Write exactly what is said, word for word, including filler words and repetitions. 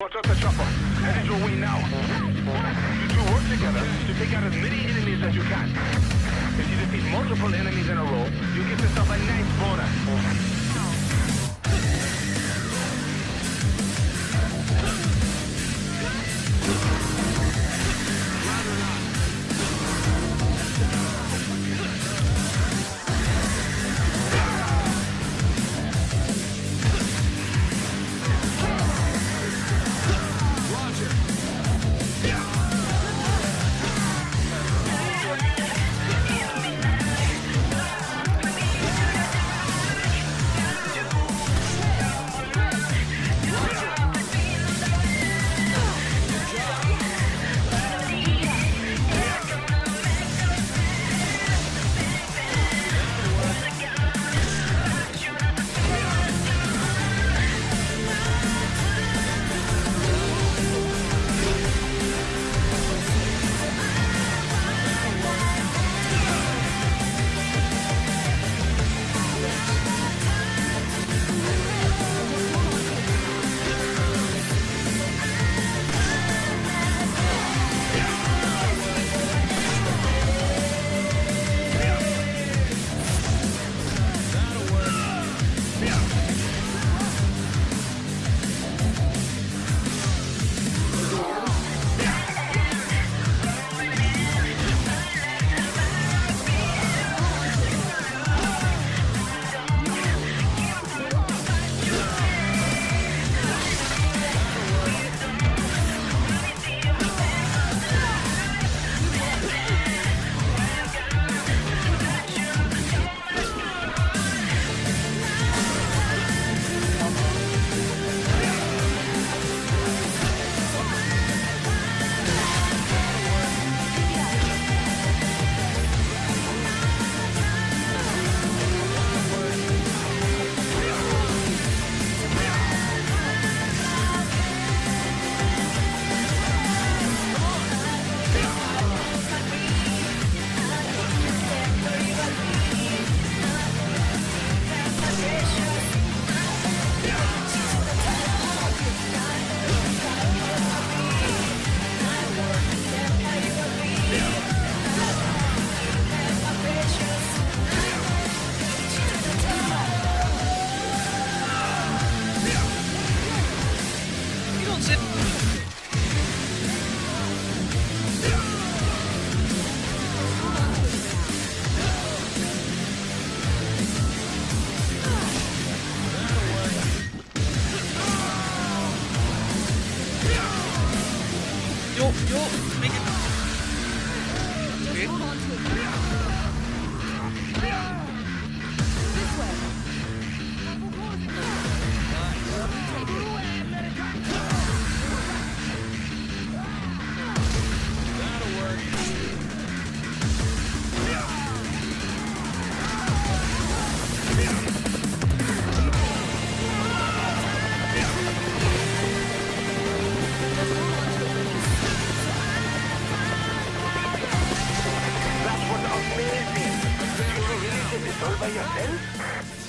Watch out the chopper. Headed your way now. You two work together to take out as many enemies as you can. If you defeat multiple enemies in a row, you get yourself a nice bonus. Yo, yo, make it. Okay. This way. That'll work. That's what's amazing. You were really did this all by yourself?